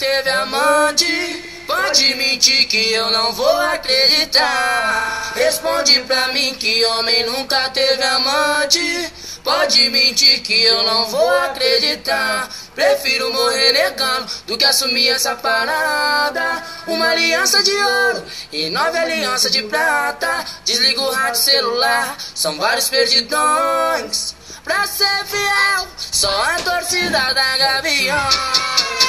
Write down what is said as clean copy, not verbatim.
teve amante. Pode mentir que eu não vou acreditar. Responde pra mim que homem nunca teve amante. Pode mentir que eu não vou acreditar. Prefiro morrer negando do que assumir essa parada. Uma aliança de ouro e 9 alianças de prata. Desliga o rádio celular, são vários perdidões. Pra ser fiel, só a torcida da Gavião.